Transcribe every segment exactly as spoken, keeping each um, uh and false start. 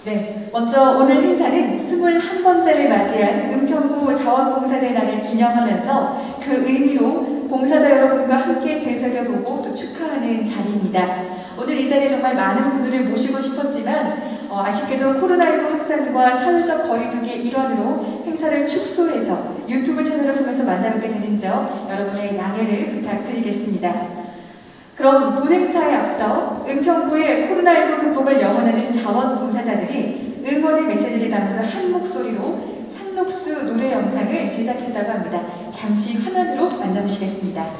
네, 먼저 오늘 행사는 스물한 번째를 맞이한 은평구 자원봉사자의 날을 기념하면서 그 의미로 봉사자 여러분과 함께 되새겨보고 또 축하하는 자리입니다. 오늘 이 자리에 정말 많은 분들을 모시고 싶었지만 어, 아쉽게도 코로나십구 확산과 사회적 거리두기의 일환으로 행사를 축소해서 유튜브 채널을 통해서 만나뵙게 되는 점 여러분의 양해를 부탁드리겠습니다. 그럼 본 행사에 앞서 은평구의 코로나십구 극복을 영원하는 자원봉사자들이 응원의 메시지를 담아서 한 목소리로 상록수 노래 영상을 제작했다고 합니다. 잠시 화면으로 만나보시겠습니다.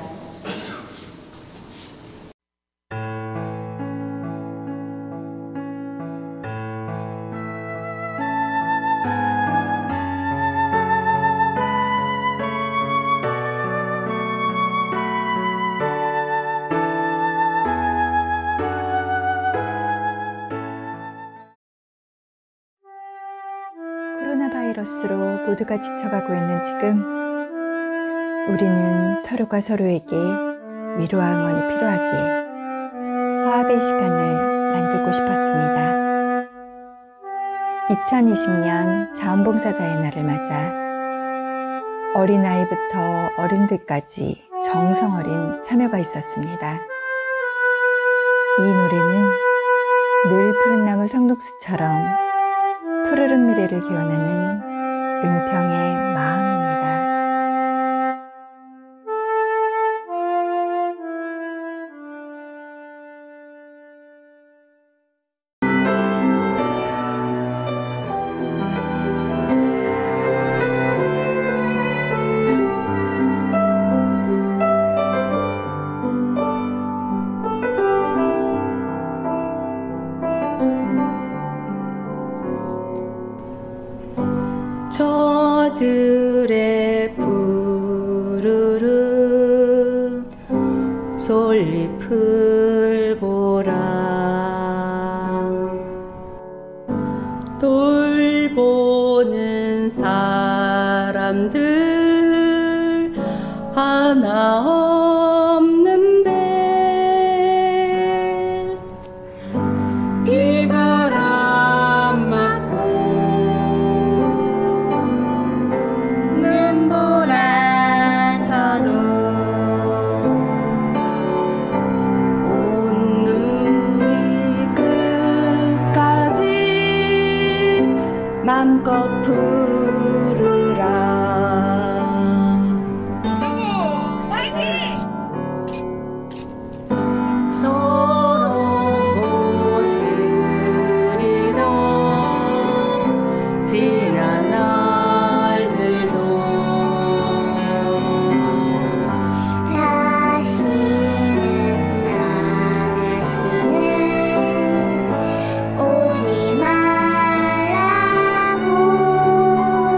코로나 바이러스로 모두가 지쳐가고 있는 지금 우리는 서로가 서로에게 위로와 응원이 필요하기에 화합의 시간을 만들고 싶었습니다. 이천이십 년 자원봉사자의 날을 맞아 어린아이부터 어른들까지 정성 어린 참여가 있었습니다. 이 노래는 늘 푸른 나무 상록수처럼 푸르른 미래를 기원하는 은평의 마음입니다. 저들의 푸르른 솔잎을 보라. 돌보는 사람들 하나 없는데 비바람 맞고 눈보라처럼 온누리 끝까지 맘껏 부르라. 오지 말라고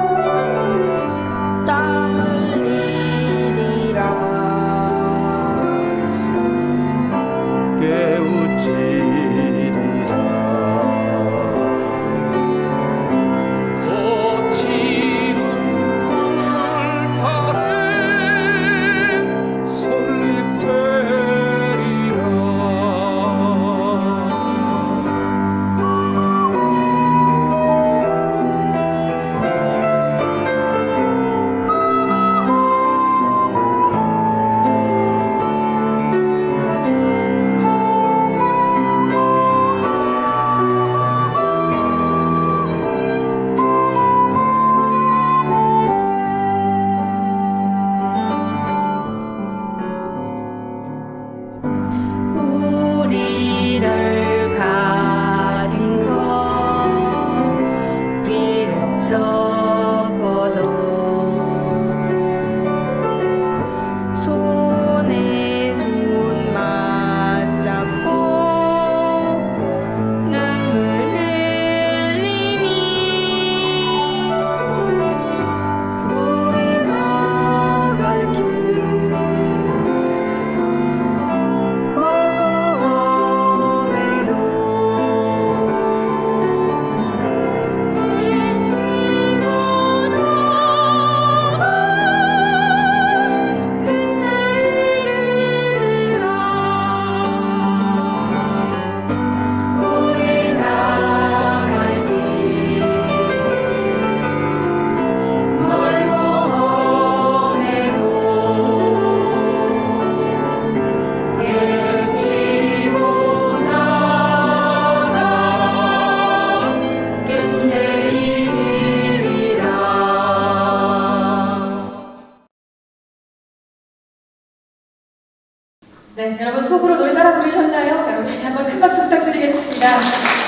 네, 여러분 속으로 노래 따라 부르셨나요? 여러분 다시 한번 큰 박수 부탁드리겠습니다.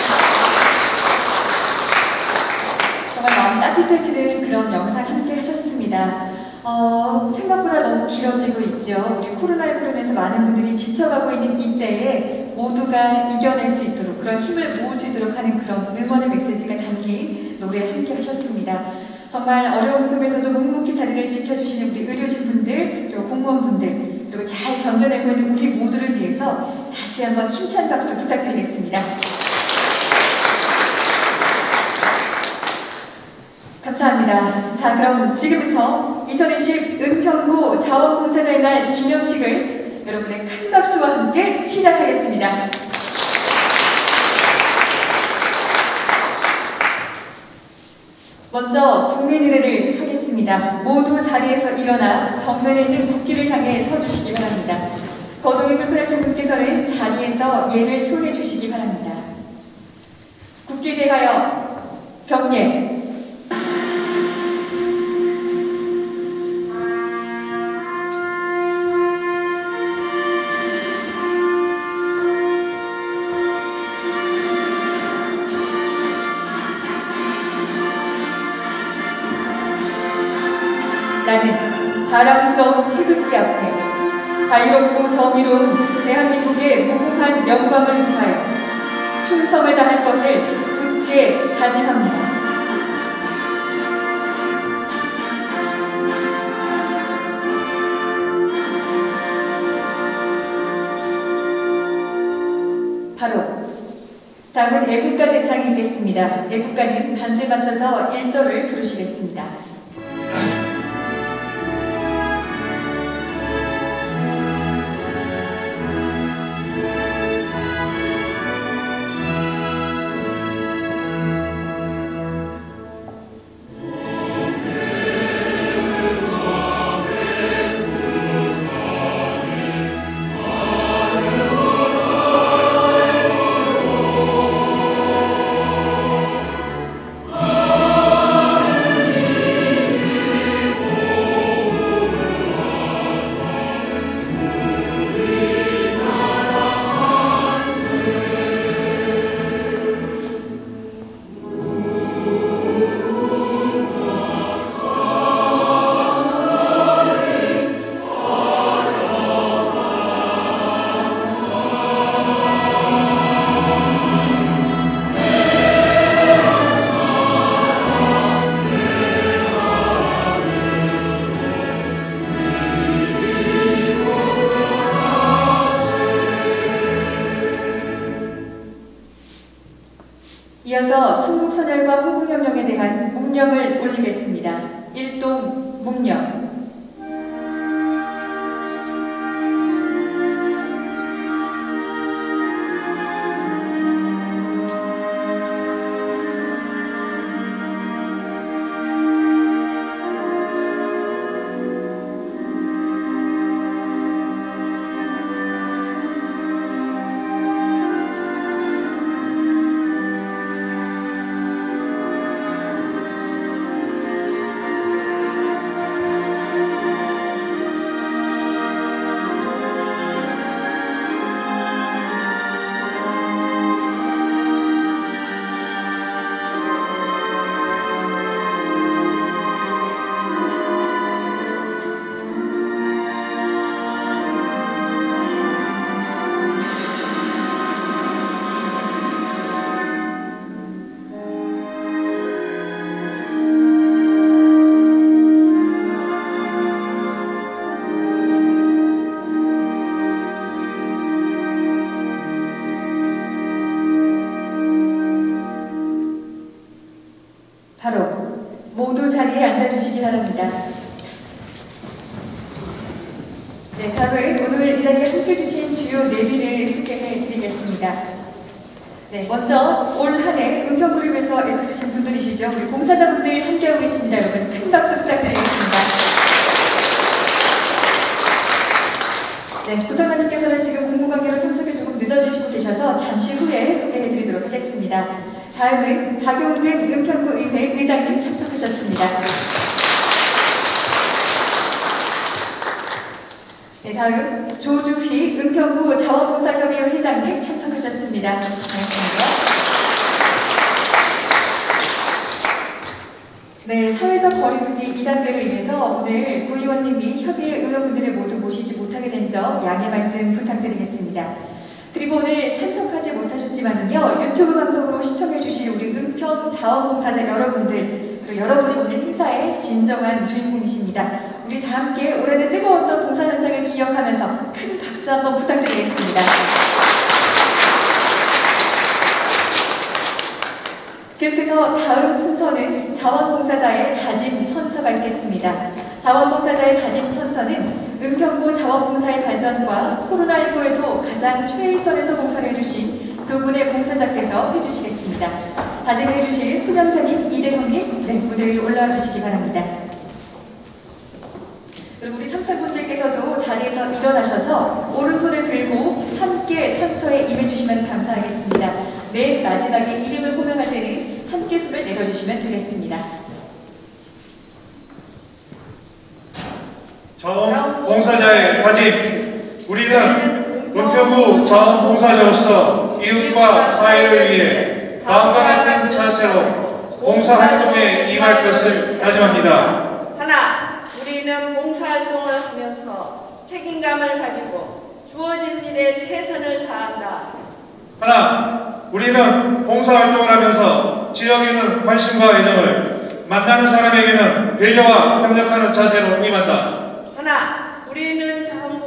정말 마음 따뜻해지는 그런 영상 함께 하셨습니다. 어, 생각보다 너무 길어지고 있죠. 우리 코로나십구로 인해서 많은 분들이 지쳐가고 있는 이때에 모두가 이겨낼 수 있도록 그런 힘을 모을 수 있도록 하는 그런 응원의 메시지가 담긴 노래 함께 하셨습니다. 정말 어려움 속에서도 묵묵히 자리를 지켜주시는 우리 의료진분들 그리고 공무원분들 그리고 잘 견뎌내고 있는 우리 모두를 위해서 다시 한번 힘찬 박수 부탁드리겠습니다. 감사합니다. 자, 그럼 지금부터 이천이십 은평구 자원봉사자의 날 기념식을 여러분의 큰 박수와 함께 시작하겠습니다. 먼저 국민 의례를 하겠습니다. 모두 자리에서 일어나 정면에 있는 국기를 향해 서주시기 바랍니다. 거동이 불편하신 분께서는 자리에서 예를 표해 주시기 바랍니다. 국기 대하여 경례. 나는 자랑스러운 태극기 앞에 자유롭고 정의로운 대한민국의 무궁한 영광을 위하여 충성을 다할 것을 굳게 다짐합니다. 바로 다음은 애국가 제창이 있겠습니다. 애국가는 반주에 맞춰서 일 절을 부르시겠습니다. 이어서 순국선열과 호국명령에 대한 묵념을 올리겠습니다. 일동 묵념. 바로 모두 자리에 앉아주시기 바랍니다. 네, 다음은 오늘 이 자리에 함께 주신 주요 내빈을 소개해 드리겠습니다. 네, 먼저 올 한 해 은평구를 위해서 애써주신 분들이시죠. 우리 봉사자분들 함께하고 계십니다. 여러분 큰 박수 부탁드리겠습니다. 네, 구청장님께서는 지금 공무관계로 참석이 조금 늦어지시고 계셔서 잠시 후에 소개해 드리도록 하겠습니다. 다음은 박용근 은평구의회 의장님 참석하셨습니다. 네, 다음 조주희 은평구 자원봉사협의회 회장님 참석하셨습니다. 반갑습니다. 네, 사회적 거리두기 이 단계로 인해서 오늘 구의원님이 협의회 의원분들을 모두 모시지 못하게 된 점 양해 말씀 부탁드리겠습니다. 그리고 오늘 참석하지 못하셨지만요, 유튜브 방송으로 시청해주실 우리 은평 자원봉사자 여러분들, 그리고 여러분이 오늘 행사의 진정한 주인공이십니다. 우리 다 함께 올해는 뜨거웠던 봉사 현장을 기억하면서 큰 박수 한번 부탁드리겠습니다. 계속해서 다음 순서는 자원봉사자의 다짐 선서가 있겠습니다. 자원봉사자의 다짐 선서는 은평구 자원봉사의 발전과 코로나십구에도 가장 최일선에서 봉사를 해주신 두 분의 봉사자께서 해주시겠습니다. 다짐을 해주실 소명자님, 이대성님, 네, 무대 위로 올라와 주시기 바랍니다. 그리고 우리 참석분들께서도 자리에서 일어나셔서 오른손을 들고 함께 선서에 임해주시면 감사하겠습니다. 맨 마지막에 이름을 호명할 때는 함께 손을 내려주시면 되겠습니다. 자원봉사자의 다짐. 우리는 은평구 자원봉사자로서 이웃과 사회를 위해 다음과 같은 자세로 봉사활동에 임할 것을 다짐합니다. 하나, 우리는 봉사활동을 하면서 책임감을 가지고 주어진 일에 최선을 다한다. 하나, 우리는 봉사활동을 하면서 지역에는 관심과 애정을, 만나는 사람에게는 배려와 협력하는 자세로 임한다. 하나, 우리는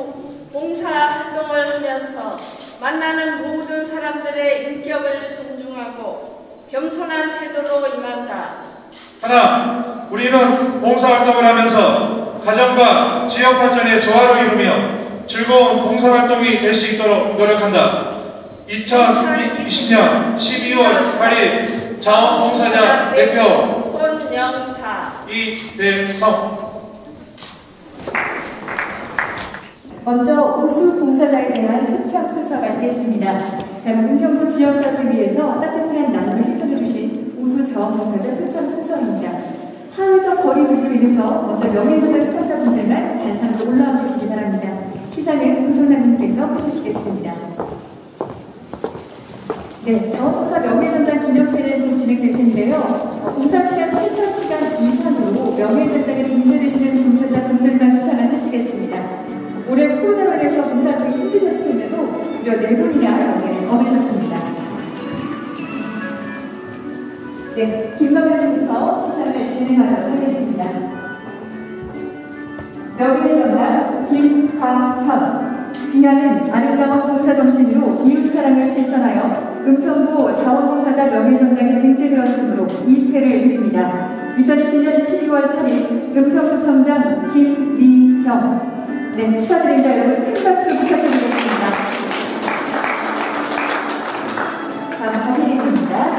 봉사활동을 하면서 만나는 모든 사람들의 인격을 존중하고 겸손한 태도로 임한다. 하나, 우리는 봉사활동을 하면서 가정과 지역 발전의 조화를 이루며 즐거운 봉사활동이 될 수 있도록 노력한다. 이천이십 년 십이월 팔일 자원봉사자 대표 손영차, 이대성. 먼저 우수 봉사자에 대한 초청 순서가 있겠습니다. 다음 은평구 지역사회를 위해서 따뜻한 나눔을 실천해주신 우수 자원봉사자 초청 순서입니다. 사회적 거리두기로 인해서 먼저 명예전당 시청자분들만 단상으로 올라와 주시기 바랍니다. 시상은 부총장님께서 해주시겠습니다. 네, 자원봉사 명예전당 기념회는 진행될 텐데요. 어, 봉사시간 칠천 시간 이상으로 명예전당에 등재되시는 봉사자분들만 수상을 하시겠습니다. 올해 코로나로 인해서 봉사활동이 힘드셨을 텐데도 무려 네 분이나 명예를 얻으셨습니다. 네, 김감독님부터 시상을 진행하도록 하겠습니다. 명예전당 김광현. 귀하는 아름다운 봉사정신으로 이웃사랑을 실천하여 은평구 자원봉사자 명예전당에 등재되었으므로 이 패를 드립니다. 이천이십 년 십이월 팔일 은평구청장 김미형. 네, 축하드립니다. 여러분 큰 박수 부탁드리겠습니다. 다음 박예리입니다.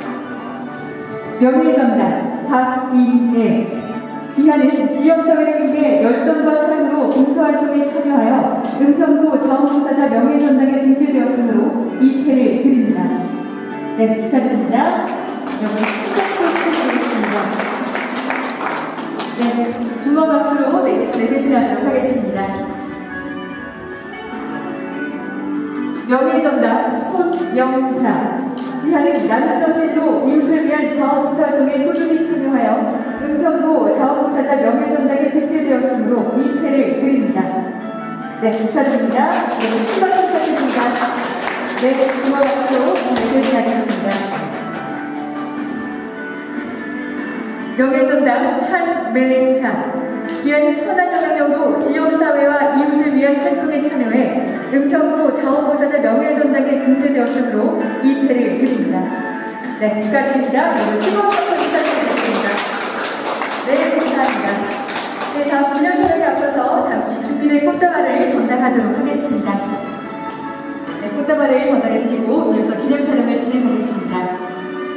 명예전당 박이애. 귀하는 지역사회를 위해 열정과 사랑으로 봉사활동에 참여하여 은평구 자원봉사자 명예전당에 등재되었으므로 이 패를 드립니다. 네, 축하드립니다. 여러분 큰 박수 부탁드리겠습니다. 네, 주먹 박수로 내주시도록 하겠습니다. 명예전당 손영차. 귀하는 나눔정신으로 이웃을 위한 자원봉사활동에 꾸준히 참여하여 은평구 자원봉사자 명예전당에 등재되었으므로 이 패를 드립니다. 네, 축하드립니다. 여러분 큰 박수 부탁드립니다. 네, 주먹 박수로 내주시겠습니다. 명예전당 한매차. 귀하는 선한 영향력으로 지역사회와 이웃을 위한 활동에 참여해 은평구 자원봉사자 명예전당에 등재되었으므로 이 패를 드립니다. 네, 축하드립니다. 여러분 뜨거운 박수 부탁드리겠습니다. 네, 감사합니다. 네, 다음 기념 촬영에 앞서서 잠시 준비된 꽃다발을 전달하도록 하겠습니다. 네, 꽃다발을 전달해드리고 이어서 기념 촬영을 진행하겠습니다.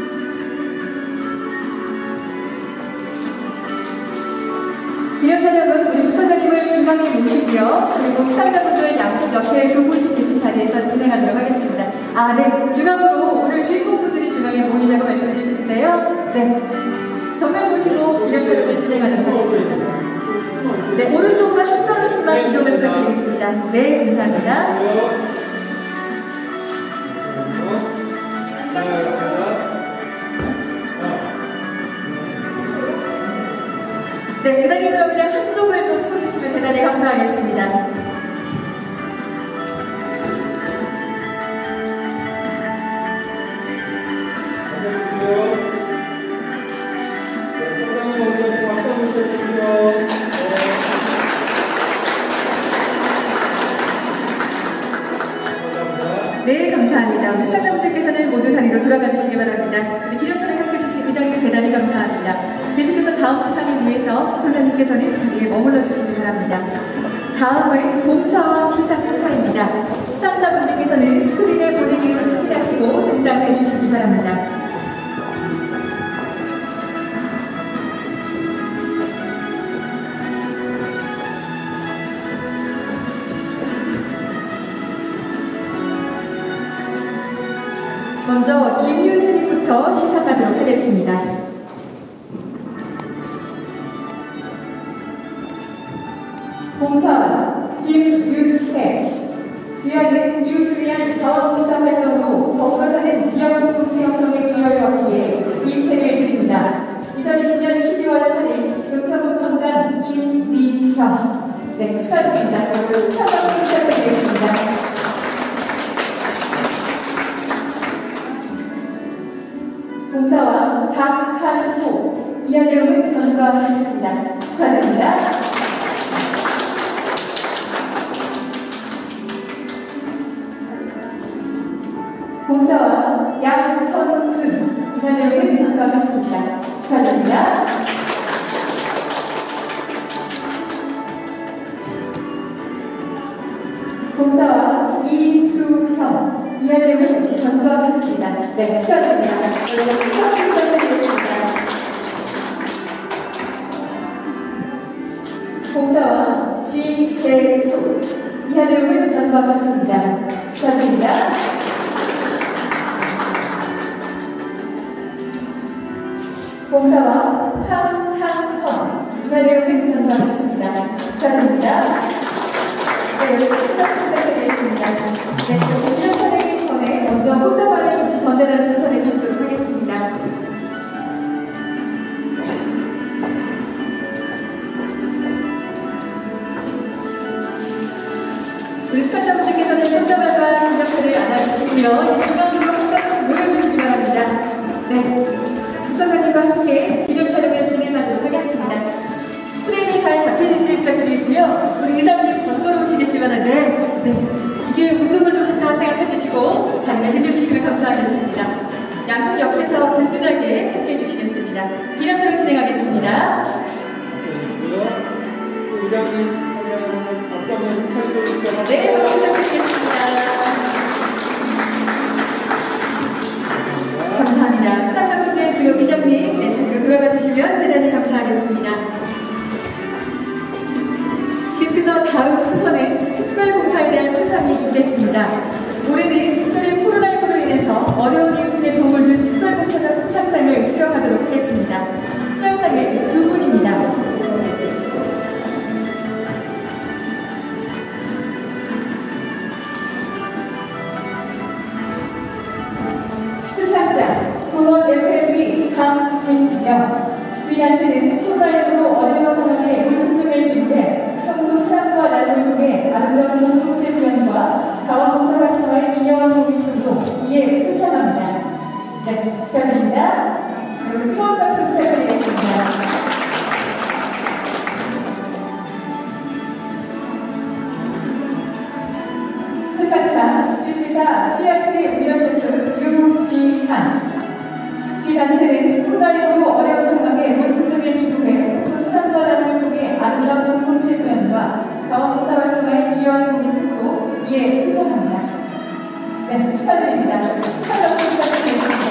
기념 촬영은 우리 부총장님을 중앙에 모시고요. 그리고 수상자분들 양쪽 옆에 두 분씩 계신 자리에서 진행하도록 하겠습니다. 아, 네. 중앙으로 오늘 주인공분들이 중앙에 모이자고 말씀해 주시는데요. 네. 정면 보시고 기념 촬영을 진행하도록 하겠습니다. 네, 오른쪽으로 한 번씩만 이동을 부탁드리겠습니다. 네, 감사합니다. 네, 회장님 그러면 한쪽을 또 찍어주시면 대단히 감사하겠습니다. 네, 감사합니다. 우리 상담분들께서는 모두 자리로 돌아가 주시기 바랍니다. 우리 기념처럼 함께 해주신 회장님 대단히 감사합니다. 계속해서 다음 시상을 위해서 부총장님께서는 자리에 머물러 주시기 바랍니다. 다음은 봉사와 시상 행사입니다. 수상자분들께서는 스크린에 보는 이름을 확인하시고 등단해 주시기 바랍니다. 먼저 김윤희님부터 시상하도록 하겠습니다. 봉사 김윤혜. 위안은 이웃을 위한 자원봉사 활동으로 더불어 사는 지역 공동체 형성에 기여하기에 인태를 드립니다. 이천이십 년 십이월 팔일 은평구청장 김미형. 네, 축하드립니다. 그리고 축하받고 부탁드리겠습니다. 봉사와 박한호, 이한영은 전가하겠습니다. 축하드립니다. 봉사와 양선순, 이한영은 전가하겠습니다. 축하드립니다. 봉사와 이수형, 이한영은 역시 전가하겠습니다. 네, 축하드립니다. 여러분, 박수 부탁드리겠습니다. 봉사와 지재수, 이한영은 전가하겠습니다. 축하드립니다. 봉사와 황상선, 이한영은 전가하겠습니다. 축하드립니다. 네, 여러분, 박수 부탁드리겠습니다. 네, 이런 선행기 전에 먼저 홀더바를 잠시 전달하는 시선을 드리도록 하겠습니다. 우리 수상자분들께서는 홀더바와 기념표를 안아주시고요. 이제 중앙으로 한 번씩 모여주시기 바랍니다. 네, 수상자님과 함께 기념 촬영을 진행하도록 하겠습니다. 프레임이 잘 잡히는지 부탁드리고요. 우리 의사님 번거로우시겠지만, 네, 네. 이게 운동을 좀 한다 생각해주시고 다리를 흔들주시면 감사하겠습니다. 양쪽 옆에서 든든하게 함께 해주시겠습니다. 기념 촬영 진행하겠습니다. 네, 박수 부탁드리겠습니다. 감사합니다. 수상자분들 그리고 기장님, 네, 자리로 돌아가 주시면 대단히 감사하겠습니다. 계속해서 다음 순서는 특별봉사에 대한 수상이 있겠습니다. 올해는 특별히 코로나십구로 인해서 어려운 이웃에게 도움을 준 특별봉사자 표창장을 수여하도록 하겠습니다. 특별상은 두 분입니다. 수상자 구원 에프엠비 강진명. 이 단체는 코로나십구로 어려운 상황에 물품을 기부해 평소 사랑과 나눔을 통해 아름다운 공동체 구현과 자원봉사 활성화에 기여한 공익분도 이에 표창합니다. 네, 축하드립니다. 여러분 뜨거운 박수 부탁드리겠습니다. 표창장 주식회사 씨알티 위너셰프 유지산. 이 단체는 코로나십구로 어려운 상황에 물품 등을 기부해 평소 사랑과 나눔을 통해 아름다운 공동체 구현과 자원봉사 활성화에 기여한 공익분도 이에 표창합니다. 네, 축하드립니다. 축하드립니다. 부탁드리겠습니다.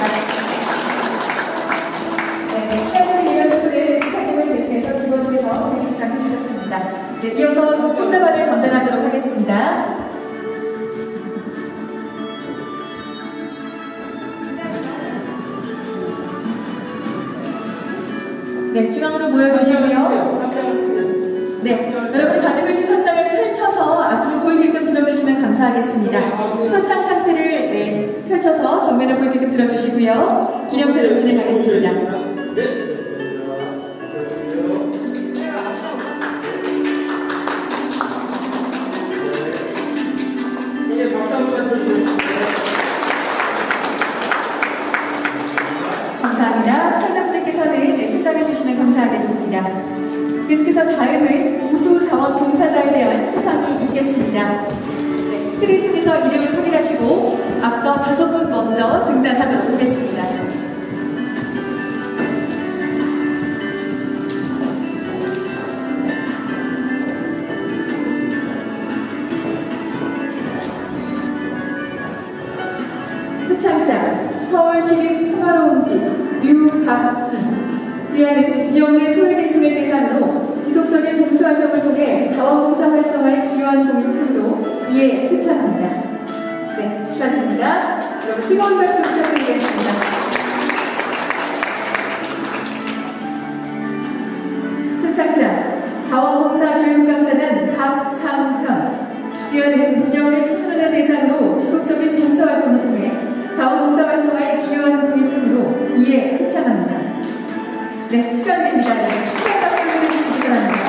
네, 축하드리는 이벤트를 상금을 대신해서 직원께서 대기 시작해 주셨습니다. 네, 이어서 홀더바를 전달하도록 하겠습니다. 네, 중앙으로 모여주시고요. 네, 여러분 가지고 계신 선장을 펼쳐서 앞으로 보이게끔 들어주시면 감사하겠습니다. 표창 상태를 네, 펼쳐서 정면을 보이게끔 들어주시고요. 기념체로 진행하겠습니다. 감사합니다. 수상자분들께서는 네, 수상해 주시면 감사하겠습니다. 계속해서 다음은 우수자원봉사자에 대한 수상이 있겠습니다. 네, 스크린 통해서 이름을 확인하시고 앞서 다섯 분 먼저 등단하도록 하겠습니다. 표창장 서울시립 평화로운 집 류박순. 위안은 지역 내 소외계층을 대상으로 지속적인 봉사활동을 통해 자원봉사 활성화에 기여한 공익으로 이에 표창합니다. 네, 축하드립니다. 여러분 뜨거운 박수 부탁드리겠습니다. 표창장 자원봉사 교육감사단 박상현. 위안은 지역 내 청소년을 대상으로 지속적인 봉사활동을 통해 자원봉사 활성화에 기여한 공익으로 이에 표창합니다. 네, 축하드립니다. 네, 축하 박수 보내주시기 바랍니다.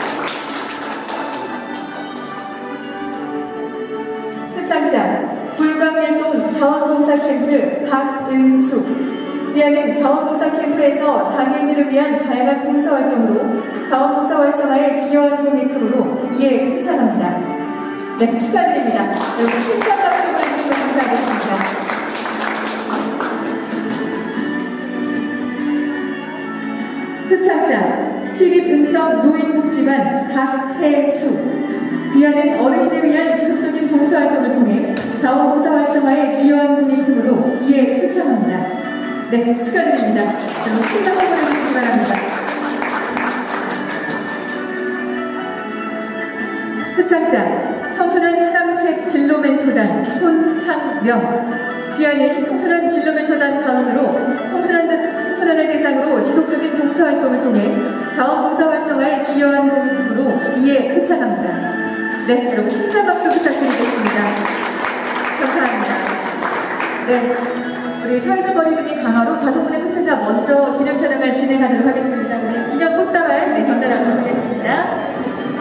표창장 불광일동 자원봉사 캠프 박은숙. 위안은 자원봉사 캠프에서 장애인들을 위한 다양한 봉사활동으로 자원봉사 활성화에 기여한 공익으로 이에 표창합니다. 네, 축하드립니다. 여러분 큰 박수 보내주시면 감사하겠습니다. 표창장 시립은평 노인복지관 박혜수. 위안은 어르신을 위한 지속적인 봉사활동을 통해 자원봉사 활성화에 기여한 공익으로 이에 표창합니다. 네, 축하드립니다. 여러분 큰 박수 보내주시기 바랍니다. 표창장 청소년 사랑책 진로 멘토단 손창명. 위안은 청소년 진로 멘토단 다음으로 청소년, 청소년을 대상으로 지속적인 봉사활동을 통해 자원봉사 활성화에 기여한 공익으로 이에 표창합니다. 네, 여러분 큰 박수 부탁드리겠습니다. 감사합니다. 네, 우리 사회적 거리두기 강화로 다섯 분의 표창자 먼저 기념 촬영을 진행하도록 하겠습니다. 우리 기념 꽃다발 네, 전달하도록 하겠습니다.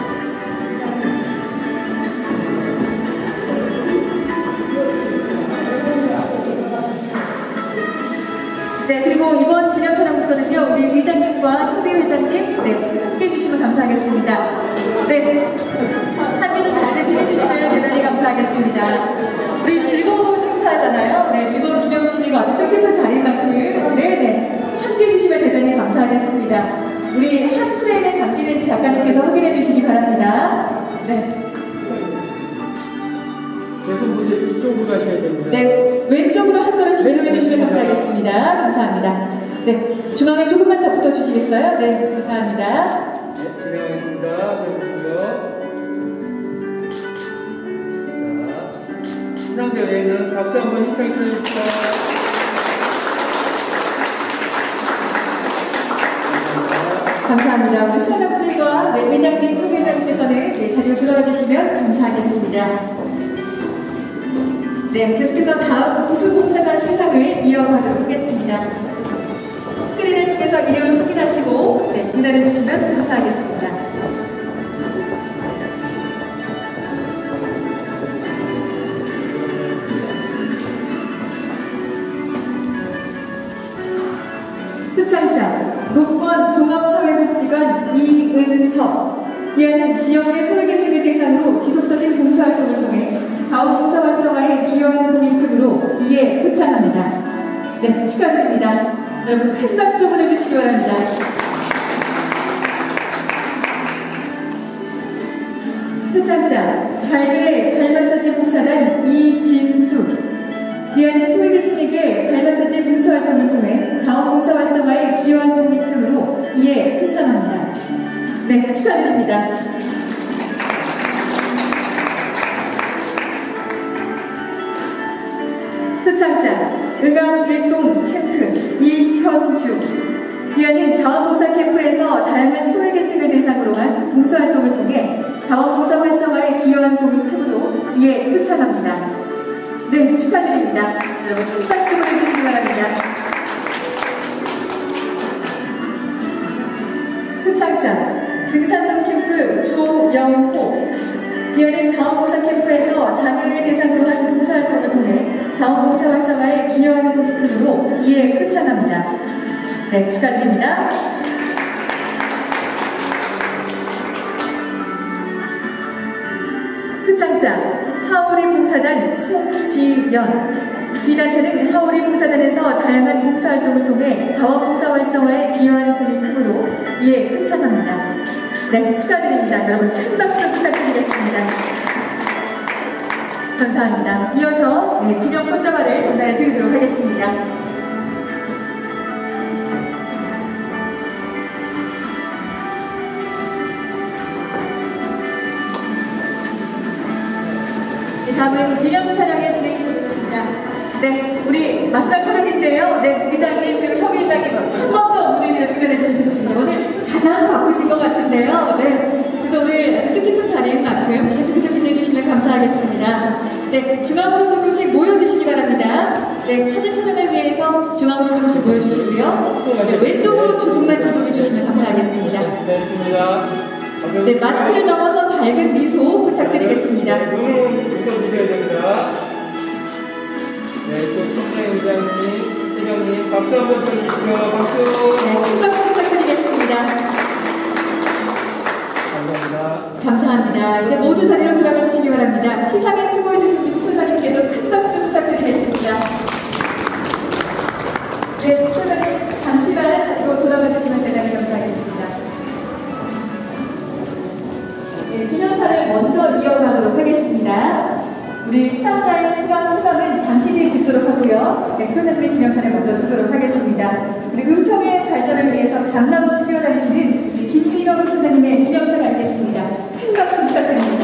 네, 그리고 이번 기념 촬영부터는요, 우리 회장님과 형대 회장님, 네, 함께 해주시면 감사하겠습니다. 네, 함께 좀 자리를 비켜주시면 대단히 감사하겠습니다. 우리 즐거운 행사잖아요. 네, 즐거운 기념식이고 아주 뜻깊은 자리인 만큼, 네네, 함께 해주시면 대단히 감사하겠습니다. 우리 한 프레임에 담기는지 작가님께서 확인해 주시기 바랍니다. 네. 계속 이쪽으로 가셔야 됩니다. 네, 왼쪽으로 한 걸음씩 이동해 주시면 감사하겠습니다. 감사합니다. 네, 중앙에 조금만 더 붙어주시겠어요? 네, 감사합니다. 네, 진행하겠습니다. 자, 수상자 외에는 박수 한번 힘차게 쳐주십시오. 감사합니다. 우리 수상자분들과 네, 회장님,副회장님께서는 네, 자리로 들어와 주시면 감사하겠습니다. 네, 계속해서 다음 우수봉사자 시상을 이어가도록 하겠습니다. 스크린을 통해서 이름을 확인하시고 네, 기다려 주시면 감사하겠습니다. 표창장 노건 종합사회복지관 이은석. 이하는 지역의 소외계층을 대상으로 지속적인 봉사활동을 통해 자원봉사 활성화에 기여한 공익으로 이에 표창합니다. 네, 축하드립니다. 여러분 큰 박수 보내주시기 바랍니다. 표창장 갈배 발마사지 봉사단 이진수. 위안의 소외계층에게 발마사지 봉사활동을 통해 자원봉사 활성화에 기여한 공익으로 이에 표창합니다. 네, 축하드립니다. 표창장 의강 일동 캠프 이현주. 기아는 자원봉사 캠프에서 다양한 소외계층을 대상으로 한 봉사활동을 통해 자원봉사 활성화에 기여한 공이 크므로 이에 표창합니다. 네, 축하드립니다. 여러분 큰 박수 보내주시기 바랍니다. 표창장 등산동 캠프 조영호. 기아는 자원봉사 캠프에서 장애인을 대상으로 한 봉사활동을 통해 자원봉사 활성화에 기여하는 공이 크므로 이에 표창합니다. 네, 축하드립니다. 표창장 하오리 봉사단 송지연. 이 단체는 하오리 봉사단에서 다양한 봉사활동을 통해 자원봉사 활성화에 기여하는 공이 크므로 이에 표창합니다. 네, 축하드립니다. 여러분 큰 박수 부탁드리겠습니다. 감사합니다. 이어서 네, 기념 꽃다발을 전달해 드리도록 하겠습니다. 네, 다음은 기념 촬영에 진행해보겠습니다. 네, 우리 마지막 촬영인데요. 네, 의장님 그리고 협의장님 한 번 더 무대를 등단해 주시겠습니다. 오늘 가장 바쁘신 것 같은데요. 네, 그래도 오늘 아주 뜻깊은 자리인 만큼 계속해서 빛내주시면 감사하겠습니다. 네, 중앙으로 조금씩 모여주시기 바랍니다. 네, 사진 촬영을 위해서 중앙으로 조금씩 모여주시고요. 네, 왼쪽으로 조금만 이동해 주시면 감사하겠습니다. 됐습니다. 네, 마스크를 넘어서 밝은 미소 부탁드리겠습니다. 눈을 웃어주셔야 됩니다. 네, 또 총장 의장님, 회장님 박수 한번 쳐주시고요. 박수. 네, 큰 박수 부탁드리겠습니다. 감사합니다. 감사합니다. 이제 모두 자리로 돌아가 주시기 바랍니다. 시상에 수고해주신 부처장님께도 큰 박수 부탁드리겠습니다. 네, 부처장님 잠시만 자리로 돌아가 주시면 대단히 감사하겠습니다. 네, 기념사를 먼저 이어가도록 하겠습니다. 우리 수상자의 수강 소감은 잠시 뒤에 듣도록 하고요. 네, 부처장님의 기념사를 먼저 듣도록 하겠습니다. 우리 은평의 발전을 위해서 강남없이 뛰어다니시는 우리 김민호 부처장님의 기념사가 있겠습니다. 큰 박수 부탁드립니다.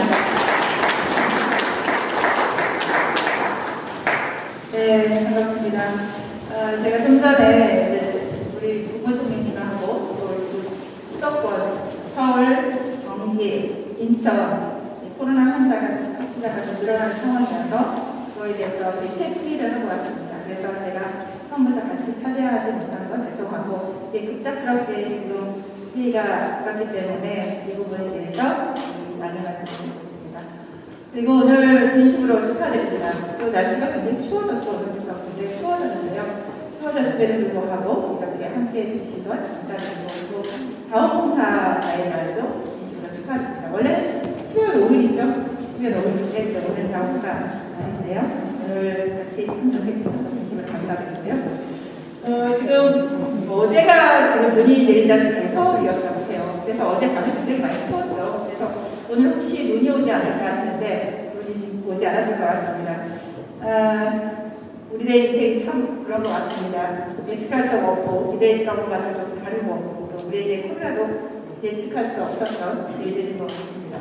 네, 반갑습니다. 어, 제가 좀 전에 이제 우리 부모총리님하고 또 수도권, 서울, 경기, 인천 코로나 환자가 확진자가 좀 늘어나는 상황이어서 그거에 대해서 체크리를 하고 왔습니다. 그래서 제가 처음부터 같이 참여하지 못한 건 죄송하고 급작스럽게 지금 피해가 있었기 때문에 이 부분에 대해서 많이 말씀드리겠습니다. 그리고 오늘 진심으로 축하드립니다. 또 날씨가 굉장히 추워졌죠. 오늘부터 굉장히 추워졌는데요. 추워졌음에도 불구하고 이렇게 함께해 주시던 감사드리고 자원봉사의 날도 진심으로 축하드립니다. 원래 십이월 오일이죠. 십이월 오일인데 오늘 자원봉사 날인데요. 오늘 같이 참석해 주셔서 진심으로 감사드리고요. 어, 지금 어제가 지금 눈이 내린다는 게 서울이었다고 해요. 그래서 어제 밤에 굉장히 많이 추웠죠. 그래서 오늘 혹시 눈이 오지 않을까 했는데 눈이 오지 않았을 것 같습니다. 아, 우리의 인생이 참 그런 것 같습니다. 예측할 수 없고 기대했던 것과는 좀 다른 거고 또 우리에게 코로나도 예측할 수 없었던 일들인 것 같습니다.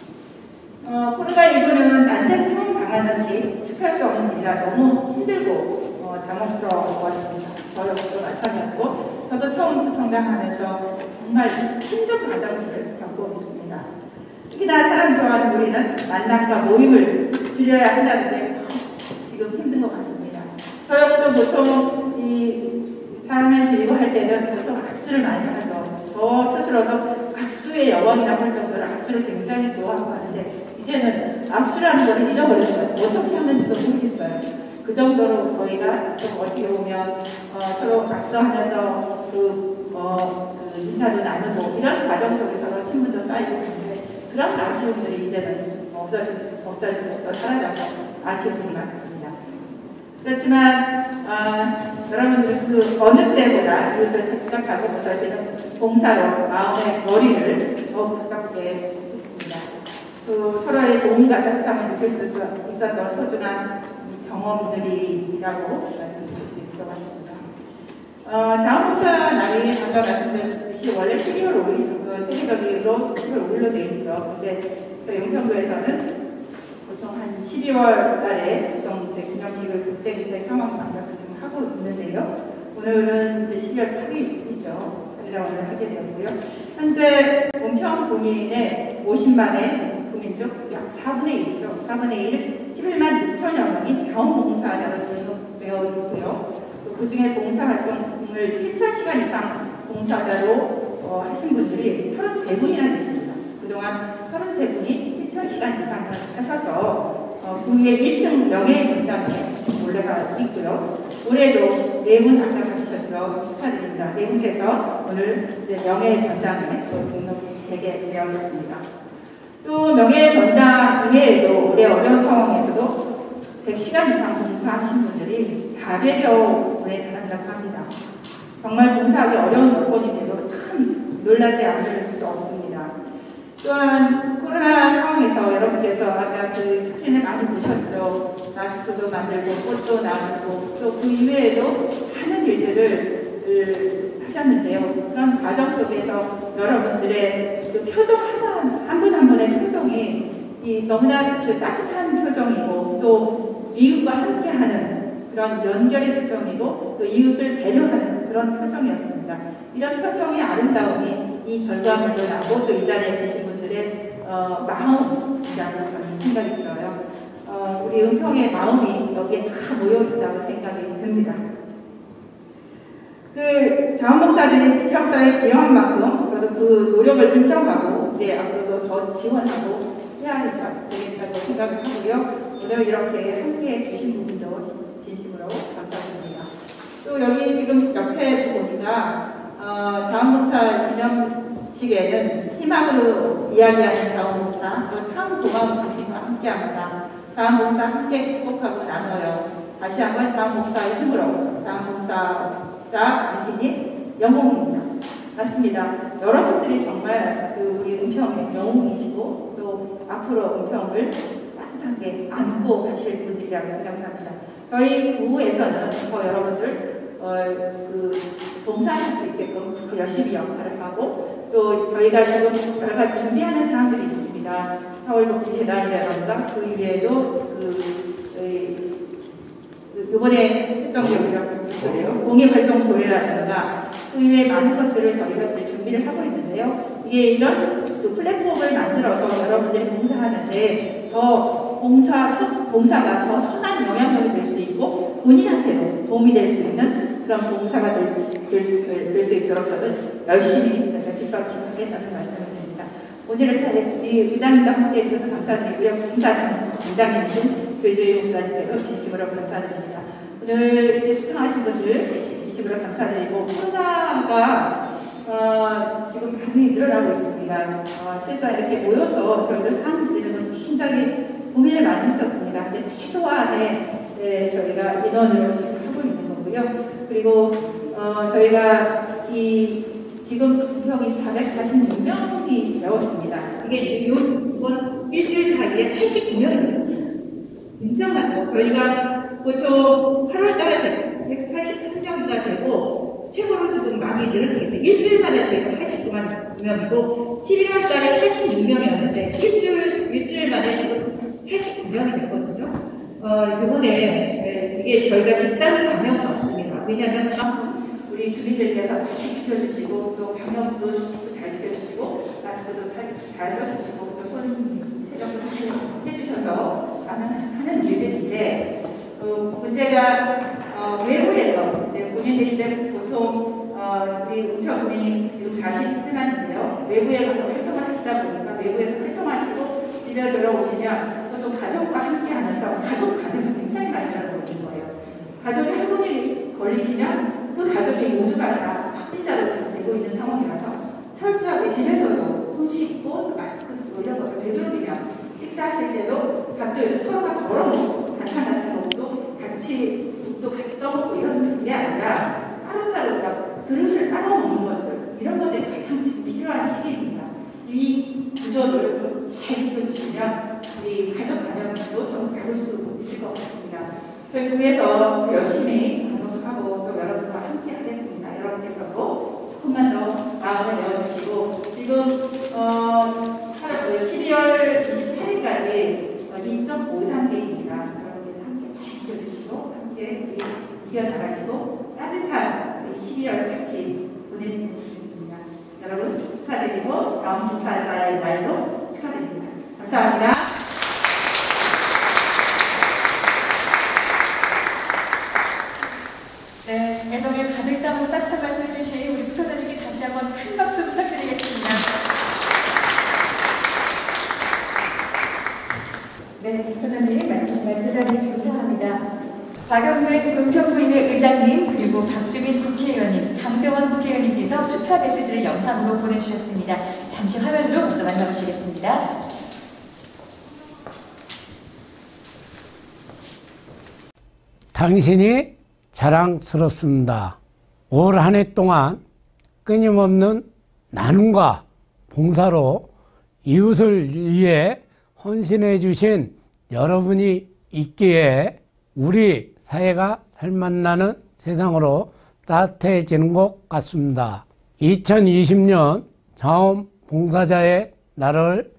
어, 코로나십구는 난생 처음 당하는지 예측할 수 없는 일이라 너무 힘들고 어, 당혹스러웠습니다. 저 역시도 마찬가지고 저도 처음 부총장하면서 정말 힘든 과정들을 겪고 있습니다. 특히나 사람 좋아하는 우리는 만남과 모임을 줄여야 한다는데 지금 힘든 것 같습니다. 저 역시도 보통 이 사람을 드리고 할 때는 보통 악수를 많이 하죠. 저 스스로도 악수의 여왕이라고 할 정도로 악수를 굉장히 좋아하고 하는데 이제는 악수라는 걸 잊어버렸어요. 어떻게 하는지도 모르겠어요. 그 정도로 저희가 좀 어떻게 보면 어, 서로 악수하면서 그, 어, 그 인사도 나누고 이런 과정 속에서 친분도 쌓이고 있는데 그런 아쉬움들이 이제는 없어지고, 없어지고 또 사라져서 아쉬움이 많습니다. 그렇지만 어, 여러분들 그 어느 때보다 이것을 생각하고 벗을 때는 봉사로 마음의 거리를 더 가깝게 했습니다. 그 서로의 도움과 따뜻함을 느낄 수 있었던 소중한 경험들이라고 말씀드릴 수 있을 것 같습니다. 어, 자원봉사 날이 아까 말씀드렸듯이 원래 십이월 오일이 세계적으로 십이월 오일로 되어 있죠. 근데 저희 은평구에서는 보통 한 십이월 달에 보통 기념식을 그때그때 상황에 맞춰서 지금 하고 있는데요. 오늘은 십이월 팔일이죠. 있죠. 활동을 하게 되었고요. 현재 은평 구민의 오십만의 구민 중 약 사분의 일이죠. 사분의 일, 십일만 육천여 명이 자원봉사자로 등록되어 있고요. 그 중에 봉사활동을 칠천 시간 이상 봉사자로 어, 하신 분들이 서른세 분이나 계십니다. 그동안 서른세 분이 칠천 시간 이상 하셔서 어, 그 위에 일 층 명예전당에 올라가 있고요. 올해도 네 분 아까 가주셨죠. 축하드립니다. 네 분께서 오늘 이제 명예전당에 또 등록되게 되었습니다. 또 명예전당 이외에도 올해 어려운 상황에서도 백 시간 이상 봉사하신 분들이 사백여에 달한다고 합니다. 정말 봉사하기 어려운 여건인데도 참 놀라지 않을 수 없습니다. 또한 코로나 상황에서 여러분께서 아까 그 스크린에 많이 보셨죠. 마스크도 만들고 꽃도 나누고 또 그 이외에도 하는 일들을 하셨는데요. 그런 과정 속에서 여러분들의 그 표정 하나 한 분 한 분의 표정이 이 너무나 그 따뜻한 표정이고 또 이웃과 함께하는 그런 연결의 표정이고 또 이웃을 배려하는 그런 표정이었습니다. 이런 표정의 아름다움이 이 결과물로 나고 또 이 자리에 계신 분들의 어, 마음이라고 저는 생각이 들어요. 어, 우리 은평의 마음이 여기에 다 모여있다고 생각이 듭니다. 그 자원봉사들이 피치역사에 기여한 만큼 저도 그 노력을 인정하고 이제 앞으로도 더 지원하고 해야 되겠다고 생각을 하고요. 오늘 이렇게 함께해 주신 부분도 진심으로 감사드립니다. 또 여기 지금 옆에 보니까 어, 자원봉사 기념식에는 희망으로 이야기하는 자원봉사, 또 참 고마운 당신과 함께합니다. 자원봉사 함께 극복하고 나눠요. 다시 한번 자원봉사의 힘으로 자원봉사자 당신이 영웅입니다. 맞습니다. 여러분들이 정말 그 우리 은평의 영웅이시고 또 앞으로 은평을 따뜻하게 안고 가실 분들이라고 생각합니다. 저희 구에서는 더 여러분들 어, 그 봉사하실 수 있게끔 열심히 역할을 하고 또 저희가 지금 여러 가지 준비하는 사항들이 있습니다. 서울복지재단이라던가 그 이외에도 그 저희 이번에 했던 게 우리가 공익활동조례라든가 그 이외에 많은 것들을 저희가 이제 준비를 하고 있는데요. 이게 이런 그 플랫폼을 만들어서 여러분들이 봉사하는데 더 봉사, 봉사가 더 선한 영향력이 될 수 있고 본인한테도 도움이 될 수 있는 그런 봉사가 될 수 될 수 있도록 저는 열심히 뒷받침하겠다는 말씀을 드립니다. 오늘은 우리 의장님과 함께 해주셔서 감사드리고요. 봉사장 의장님이신 교주희 목사님께도 진심으로 감사드립니다. 오늘 이렇게 수상하신 분들 진심으로 감사드리고 코로나가 어, 지금 많이 늘어나고 있습니다. 어, 실상 이렇게 모여서 저희도 사람 드리는 건 굉장히 고민을 많이 했었습니다. 근데 최소한의 네, 저희가 인원으로 지금 하고 있는 거고요. 그리고 어, 저희가 이 지금 은평이 사백사십육 명이 되었습니다. 이게 이번 일주일 사이에 팔십구 명이 되었어요. 굉장하죠. 저희가 보통 팔월달에 백팔십삼 명이나 되고 최고로 지금 많이 늘어나고 있어요. 일주일 만에 저희가 팔십구만 명이고 십일월달에 팔십육 명이었는데 일주일, 일주일 만에 지금 팔십구 명이 됐거든요. 어, 이번에 이게 저희가 집단 방역은 없습니다. 왜냐하면 우리 주민들께서 잘 지켜주시고 또 방역도 잘 지켜주시고 마스크도 잘, 잘 써주시고 또 손 세정도 잘 해주셔서 하는 일들인데 어, 문제가 어, 외부에서 본인들이 이제 보통 어, 우리 은평 구민이 지금 사십팔만인데요. 외부에 가서 활동을 하시다 보니까 외부에서 활동하시고 집에 들어오시면 또 가족과 함께 하면서 가족 감염이 굉장히 많이 일어나고 있는 거예요. 가족이 한 분이 걸리시면 그 가족이 모두가 다 확진자로 지금 되고 있는 상황이라서 철저하게 집에서도 손 씻고 마스크 쓰고 이런 것도 되도록이면 식사하실 때도 밥도 이렇게 서로가 덜어먹고 반찬 같은 것도 같이 국도 같이 떠먹고 이런 게 아니라 따로따로 그릇을 따로 먹는 것들 이런 것들이 가장 지금 필요한 시기입니다. 이 구조를 잘 지켜주시면 우리 가족 감염도 좀 막을 수 있을 것 같습니다. 저희 구에서 열심히 방송하고 또 여러분과 함께 하겠습니다. 여러분께서도 조금만 더 마음을 내어주시고 지금 어, 십이월 이십팔일까지 이 점 오 단계입니다. 여러분께서 함께 잘 지켜주시고 함께 이겨나가시고 따뜻한 십이월 끝이 보냈으면 좋겠습니다. 여러분 축하드리고 다음 봉사자의 날도 축하드립니다. 감사합니다. 네, 애정을 가득 담고 따뜻한 말씀 해주신 우리 부사장님께 다시 한번 큰 박수 부탁드리겠습니다. 네, 부사장님 말씀 정말 대단히 감사합니다. 박영근 은평구의회 의장님 그리고 박주민 국회의원님, 강병원 국회의원님께서 축하 메시지를 영상으로 보내주셨습니다. 잠시 화면으로 먼저 만나보시겠습니다. 당신이 자랑스럽습니다. 올 한 해 동안 끊임없는 나눔과 봉사로 이웃을 위해 헌신해 주신 여러분이 있기에 우리 사회가 살맛나는 세상으로 따뜻해지는 것 같습니다. 이천이십 년 자원봉사자의 날을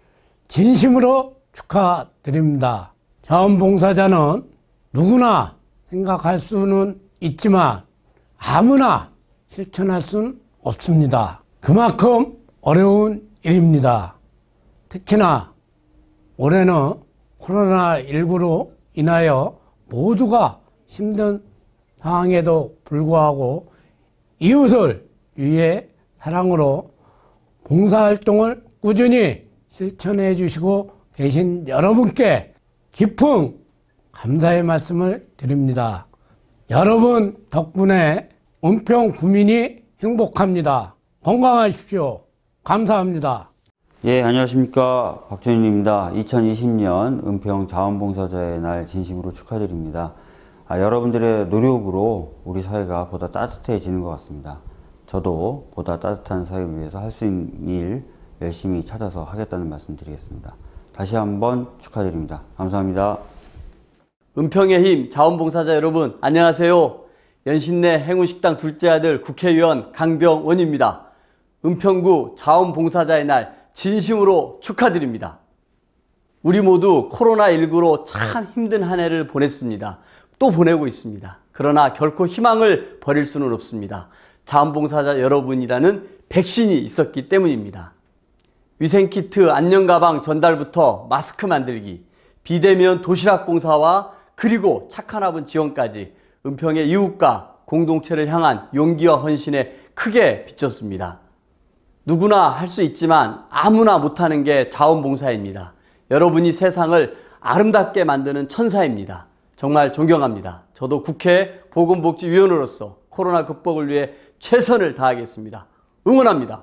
진심으로 축하드립니다. 자원봉사자는 누구나 생각할 수는 있지만 아무나 실천할 수는 없습니다. 그만큼 어려운 일입니다. 특히나 올해는 코로나 십구로 인하여 모두가 힘든 상황에도 불구하고 이웃을 위해 사랑으로 봉사활동을 꾸준히 실천해 주시고 계신 여러분께 깊은 감사의 말씀을 드립니다. 여러분 덕분에 은평 구민이 행복합니다. 건강하십시오. 감사합니다. 예, 안녕하십니까. 박준일입니다. 이천이십 년 은평 자원봉사자의 날 진심으로 축하드립니다. 아, 여러분들의 노력으로 우리 사회가 보다 따뜻해지는 것 같습니다. 저도 보다 따뜻한 사회를 위해서 할 수 있는 일 열심히 찾아서 하겠다는 말씀 드리겠습니다. 다시 한번 축하드립니다. 감사합니다. 은평의 힘 자원봉사자 여러분 안녕하세요. 연신내 행운식당 둘째 아들 국회의원 강병원입니다. 은평구 자원봉사자의 날 진심으로 축하드립니다. 우리 모두 코로나 십구로 참 힘든 한 해를 보냈습니다. 또 보내고 있습니다. 그러나 결코 희망을 버릴 수는 없습니다. 자원봉사자 여러분이라는 백신이 있었기 때문입니다. 위생키트, 안녕가방 전달부터 마스크 만들기, 비대면 도시락 봉사와 그리고 착한 화분 지원까지 은평의 이웃과 공동체를 향한 용기와 헌신에 크게 비쳤습니다. 누구나 할 수 있지만 아무나 못하는 게 자원봉사입니다. 여러분이 세상을 아름답게 만드는 천사입니다. 정말 존경합니다. 저도 국회 보건복지위원으로서 코로나 극복을 위해 최선을 다하겠습니다. 응원합니다.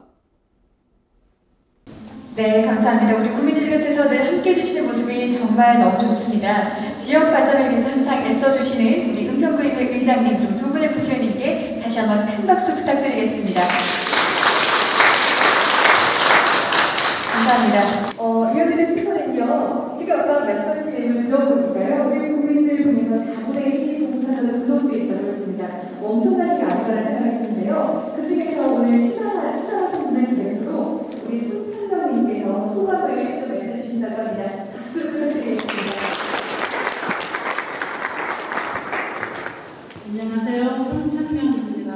네, 감사합니다. 우리 국민들 곁에서 늘 함께해 주시는 모습이 정말 너무 좋습니다. 지역 발전을 위해서 항상 애써주시는 우리 은평구의회 의장님 그리고 두 분의 국회의원님께 다시 한번 큰 박수 부탁드리겠습니다. 감사합니다. 어, 이어지는 슈퍼는요, 지금 아까 말씀하신 내용을 들어보니까요, 우리 국민들 중에서 사분의 일 봉사자로 등록되어 있다고 했습니다. 엄청나게 많다는 생각이 드는데요. 그 중에서 오늘 시사, 시사하신 분을 기획으로 우리 손창명님께서 소감을 좀 알려주신다고 합니다. 박수 부탁드리겠습니다. 안녕하세요. 손창명입니다.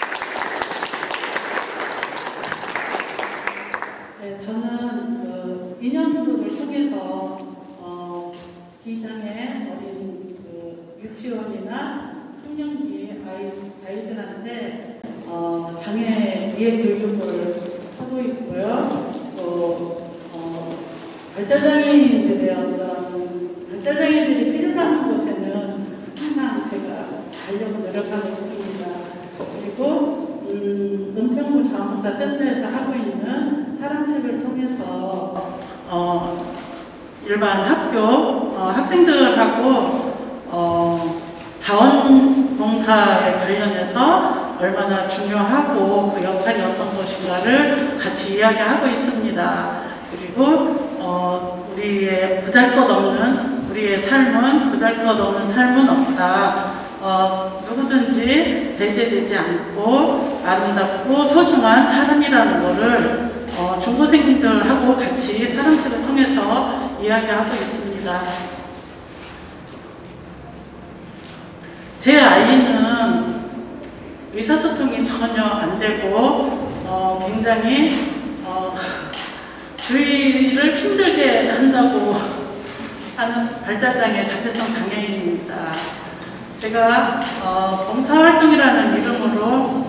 네, 저는 그 인연극을 통해서 어, 비장애 어린 그 유치원이나 청년기 아이, 아이들한테 어, 장애 이해 교육을 하고 있고요. 또 어, 발달장애인들의 어떤 발달장애인들이 필요한 곳에는 항상 제가 가려고 노력하고 있습니다. 그리고 음, 은평구 자원봉사센터에서 하고 있는 사랑책을 통해서 어, 일반 학교 어, 학생들하고 어, 자원봉사에 관련해서 얼마나 중요하고 그 역할이 어떤 것인가를 같이 이야기하고 있습니다. 그리고 어, 우리의 보잘것없는 우리의 삶은 보잘것없는 삶은 없다. 어, 누구든지 배제되지 않고 아름답고 소중한 사람이라는 것을 어, 중고생들하고 같이 사랑책을 통해서 이야기하고 있습니다. 제 아이는 의사소통이 전혀 안 되고 어, 굉장히 어, 주의를 힘들게 한다고 하는 발달장애 자폐성 장애인입니다. 제가 어, 봉사활동이라는 이름으로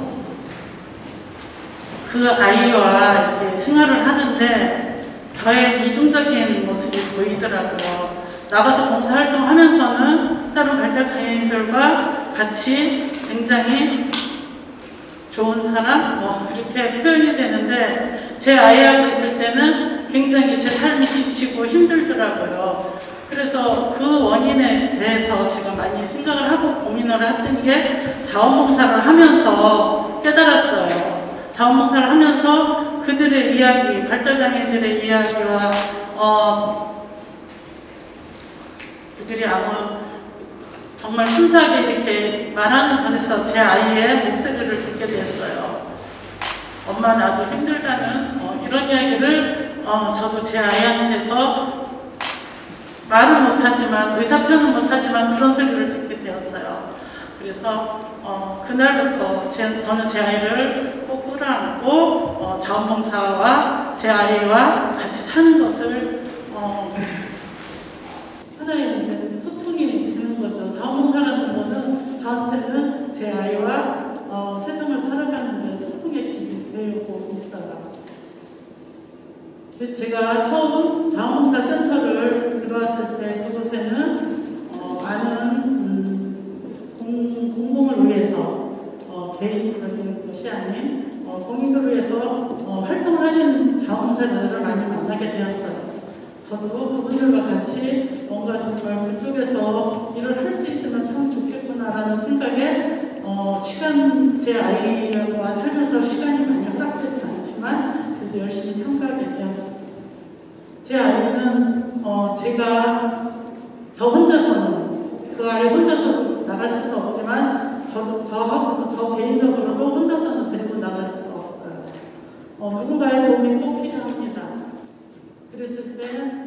그 아이와 이렇게 생활을 하는데 저의 이중적인 모습이 보이더라고요. 나가서 봉사활동 하면서는 다른 발달장애인들과 같이 굉장히 좋은 사람? 뭐 이렇게 표현이 되는데 제 아이하고 있을 때는 굉장히 제 삶이 지치고 힘들더라고요. 그래서 그 원인에 대해서 제가 많이 생각을 하고 고민을 했던 게 자원봉사를 하면서 깨달았어요. 자원봉사를 하면서 그들의 이야기, 발달장애인들의 이야기와 어, 그들이 아무 정말 순수하게 이렇게 말하는 것에서 제 아이의 목소리를 듣게 됐어요. 엄마 나도 힘들다는 어, 이런 이야기를 어, 저도 제 아이한테서 말은 못하지만 의사표현은 못하지만 그런 소리를 듣게 되었어요. 그래서 어, 그날부터 제, 저는 제 아이를 꼭 끌어안고 어, 자원봉사와 제 아이와 같이 사는 것을 어, 하나의 이제 소통이 되는 거죠. 자원봉사라는 거는 저한테는 제 아이와 어, 세상을 살아가는 데 소통의 길이 되고 있어요. 그래서 제가 처음 자원봉사 센터를 들어왔을 때 그곳에는 어, 많은 음, 공, 공공을 위해서 어, 개인적인 것이 아닌 어, 공익을 위해서 어, 활동을 하시는 자원봉사자들을 많이 만나게 되었어요. 저도 그분들과 같이 뭔가 정말 그쪽에서 일을 할 수 있으면 참 좋겠구나라는 생각에 어, 시간, 제 아이와 살면서 시간이 많이 허락되지 않지만 그래도 열심히 참가하게 되었습니다. 제 아이는 어, 제가 저 혼자서는 그 아이 혼자서 나갈 수도 없지만 저도 저하고도 저 개인적으로도 혼자서는 데리고 나갈 수가 없어요. 어, 누군가의 도움이 꼭 필요합니다. 그랬을 때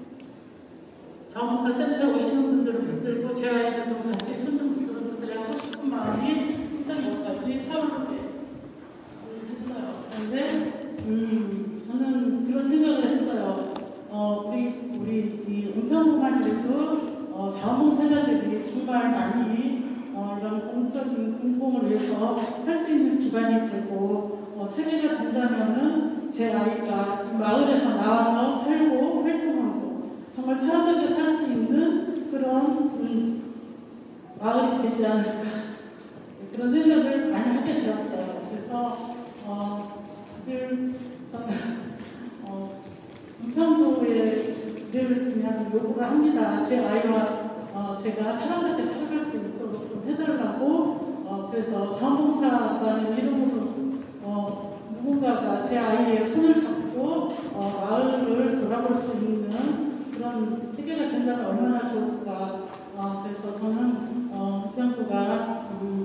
자원봉사 센터에 오시는 분들을 붙들고 제 아이들도 같이 손 좀 들어주세요 하고 싶은 마음이 항상 여기까지 차오르게 했어요. 그런데 음, 저는 그런 생각을 했어요. 어, 우리 우리 이 은평구만 해도 어, 자원봉사자들이 정말 많이 어, 이런 공적인 공공을 위해서 할 수 있는 기반이 되고 어, 체계가 된다면은 제 아이가 마을에서 나와서 살고 활동하고 정말 사람들께 살 수 있는 그런 음, 마을이 되지 않을까 그런 생각을 많이 하게 되었어요. 그래서 어, 늘 저는 어, 은평구에 늘 그냥 요구를 합니다. 제 아이와 어, 제가 사람들께 살아갈 수 있도록 좀 해달라고 어, 그래서 자원봉사라는 이름으로 어, 누군가가 제 아이의 손을 잡고 어, 마을을 돌아볼 수 있는 그런 세계가 된다면 얼마나 좋을까. 어, 그래서 저는 어, 은평구가 음,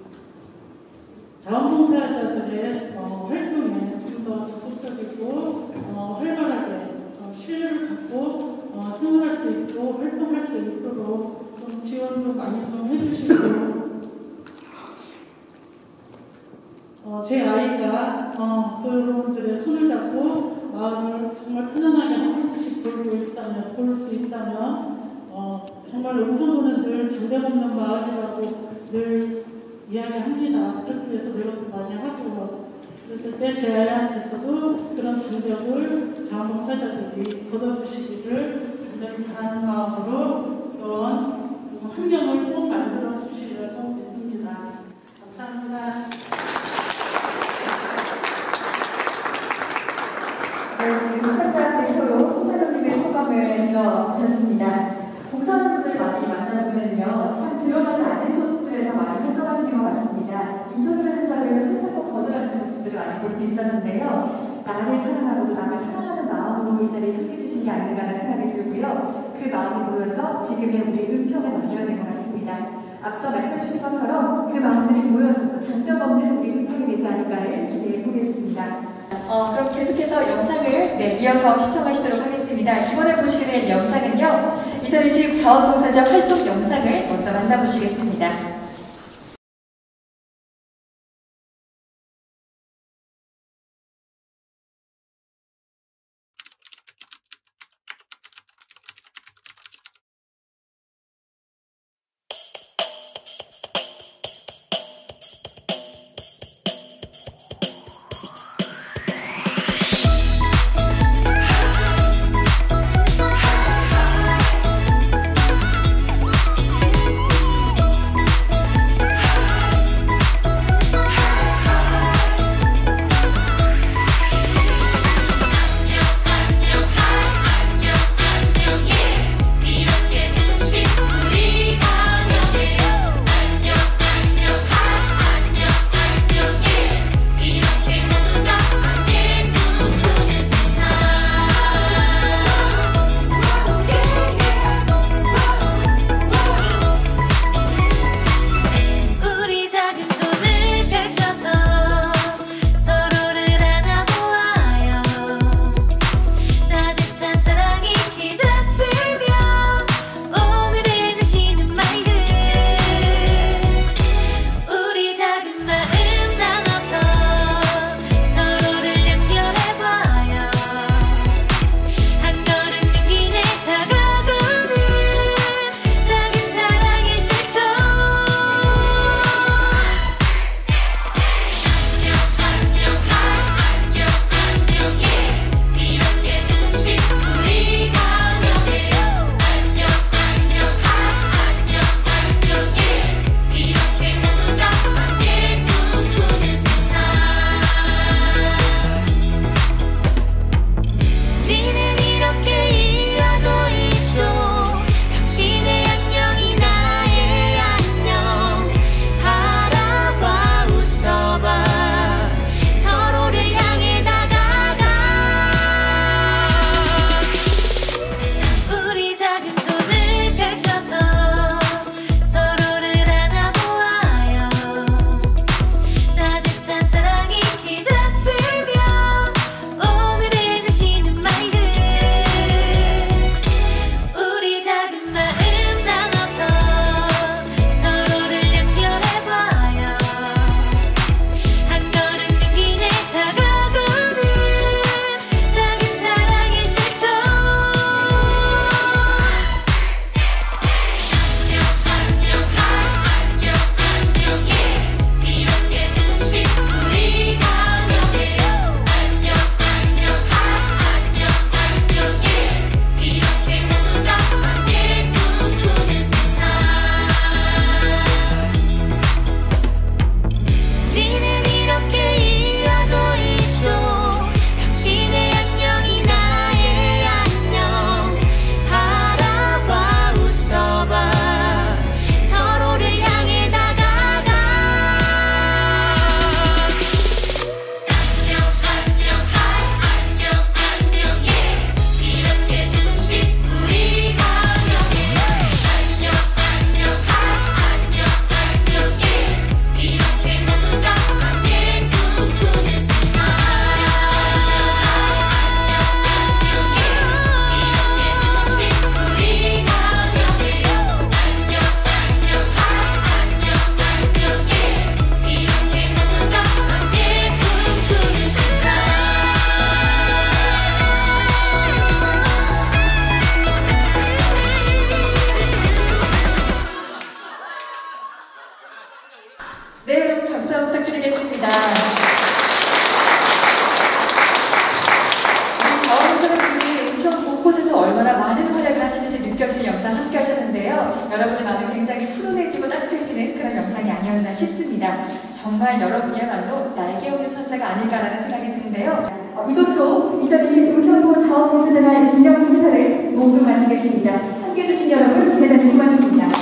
자원봉사자들의 어, 활동에 좀 더 적극적이고 어, 활발하게 어, 신뢰를 갖고 어, 생활할 수 있고 활동할 수 있도록 좀 지원도 많이 좀 해주시고 어, 제 아이가 어, 그분들의 손을 잡고 마을을 정말 편안하게 한 번씩 돌고 있다면, 볼 수 있다면 어, 정말 은평구는 늘 장벽 없는 마을이라고 늘 이야기합니다. 그렇게 위해서 노력도 많이 하고 그랬을 때 제 아이한테서도 그런 장벽을 자원봉사자들이 걷어주시기를 굉장히 바라는 마음으로 그런 환경을 꼭 만들어 주시려고 믿습니다. 감사합니다. 네, 우리 수상자 대표로 송사장님의 소감을 들어드렸습니다. 봉사하는 분들 많이 만나보면요, 참 들어가지 않은 곳들에서 많이 활동하시는 것 같습니다. 인터뷰를 한다고 해서 항상 꼭 거절하시는 모습들을 많이 볼 수 있었는데요. 나를 사랑하고도 나를 사랑하는 마음으로 이 자리에 함께 해주신 게 아닌가라는 생각이 들고요. 그 마음이 모여서 지금의 우리 은평을 만들어낸 것 같습니다. 앞서 말씀해 주신 것처럼 그 마음들이 모여서 또 장벽 없는 우리 은평이 되지 않을까를 기대해 보겠습니다. 어, 그럼 계속해서 영상을 네, 이어서 시청하시도록 하겠습니다. 이번에 보시게 될 영상은요, 이천이십 자원봉사자 활동 영상을 먼저 만나보시겠습니다. 여러분의 마음이 굉장히 푸른해지고 따뜻해지는 그런 영상이 아니었나 싶습니다. 정말 여러분이야말로 날개 없는 천사가 아닐까라는 생각이 드는데요. 어, 이것으로 이천이십 은평구 자원봉사자날 기념 행사를 모두 마치겠습니다. 함께해 주신 여러분 대단히 고맙습니다.